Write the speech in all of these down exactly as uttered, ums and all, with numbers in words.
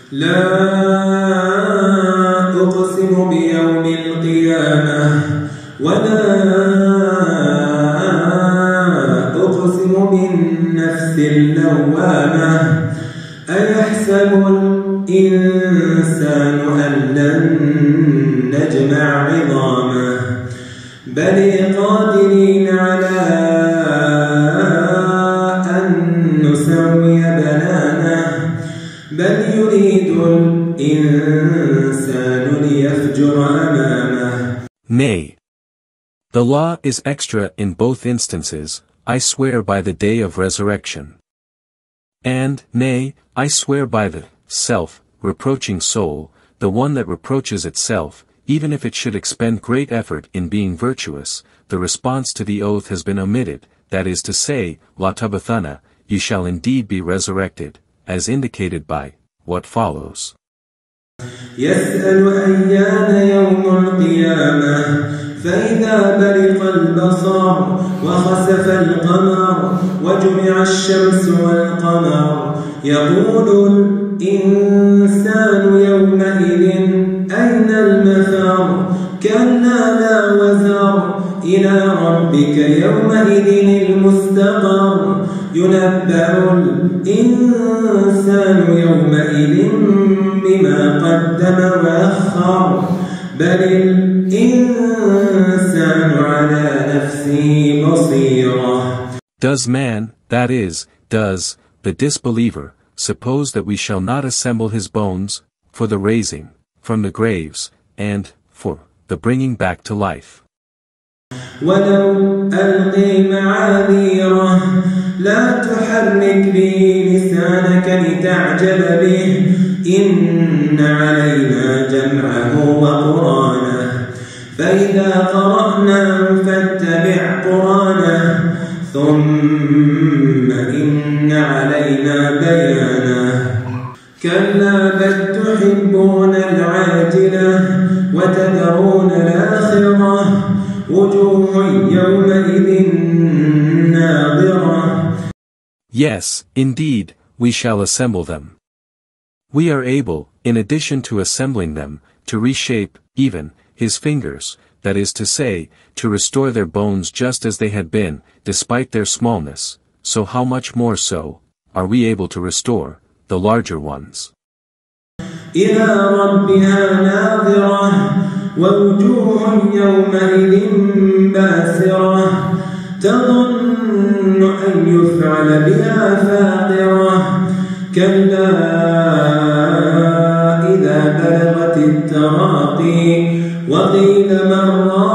لا أقسم بيوم القيامة ولا أقسم بالنفس اللوامة أيحسب الإنسان أن لن نجمع عظامه بل قادرين على أن نسوي بنانه بل يريد الإنسان ليفجر أمامه. Nay, the law is extra in both instances, I swear by the day of resurrection. And, nay, I swear by the self-reproaching soul, the one that reproaches itself, even if it should expend great effort in being virtuous, the response to the oath has been omitted, that is to say, La Tabathana, you shall indeed be resurrected, as indicated by what follows. يسأل أيان يوم القيامة فإذا برق البصر وخسف القمر وجمع الشمس والقمر يقول الإنسان يومئذ أين المفر كلا لا وزر إلى ربك يومئذ المستقر ينبأ الإنسان يومئذ بما قدم وأخر بل الإنسان على نفسه بصيرة. Does man, that is, does, the disbeliever, suppose that we shall not assemble his bones, for the raising, from the graves, and, for, the bringing back to life? ولو ألقي معاذيره لا تحرك به لسانك لتعجل به إن علينا جمعه وقرآنه فإذا قرأناه فاتبع قرآنه ثم إن علينا بيانه كلا بل تحبون العاجلة وتذرون الآخرة وجوه يومئذ ناظرة. Yes, indeed, we shall assemble them. We are able, in addition to assembling them, to reshape, even, his fingers, that is to say, to restore their bones just as they had been, despite their smallness, so how much more so, are we able to restore, the larger ones. إلى ربها ناظرة ووجوه يومئذ باسرة تظن أن يفعل بها فاقرة كلا إذا بلغت التراقي وقيل من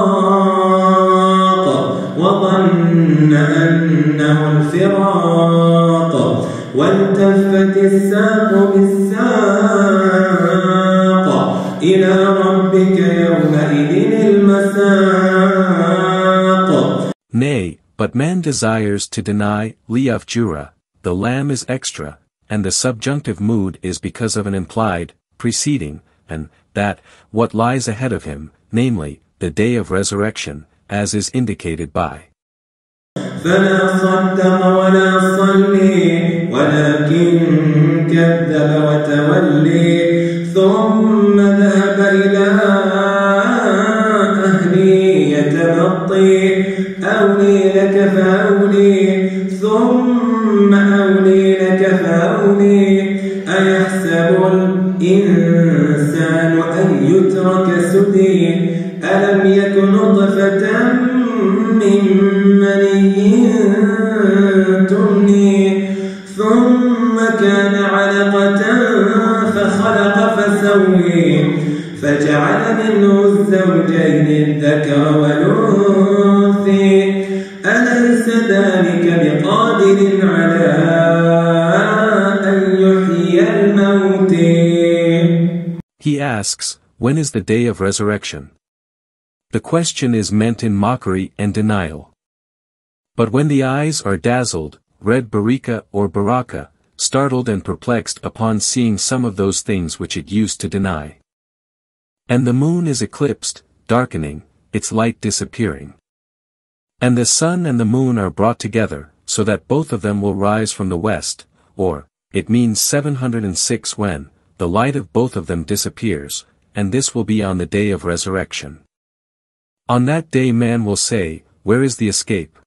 راق وظن أنه الفراق والتفت الساق بالساق إلى ربك يومئذ المساق. Nay, but man desires to deny liaf jura, the lamb is extra, and the subjunctive mood is because of an implied, preceding, and, that, what lies ahead of him, namely, the day of resurrection, as is indicated by. فلا صدق ولا صلي ولكن كذب وتولي ثم ذهب إلى أهله يتمطي أولي لك فأولي ثم أولي لك فأولي أيحسب الإنسان أن يترك سدي ألم يكن نطفة من مني تمني ثم كان علقة فخلق فسوي فجعل منه الزوجين الذكر والأنثى أليس ذلك بقادر على أن يحيي الموتى. He asks, when is the day of resurrection? The question is meant in mockery and denial. But when the eyes are dazzled, read Barika or Baraka, startled and perplexed upon seeing some of those things which it used to deny. And the moon is eclipsed, darkening, its light disappearing. And the sun and the moon are brought together, so that both of them will rise from the west, or, it means seven hundred six when, the light of both of them disappears, and this will be on the day of resurrection. On that day man will say, where is the escape?